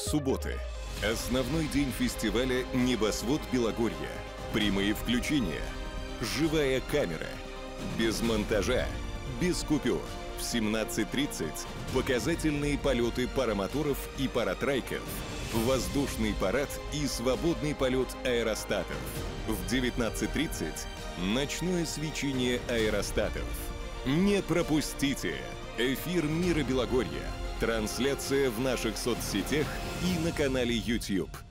Субботы. Основной день фестиваля «Небосвод Белогорья». Прямые включения. Живая камера. Без монтажа. Без купюр. В 17:30 показательные полеты парамоторов и паратрайков. Воздушный парад и свободный полет аэростатов. В 19:30 ночное свечение аэростатов. Не пропустите! Эфир «Мира Белогорья». Трансляция в наших соцсетях и на канале YouTube.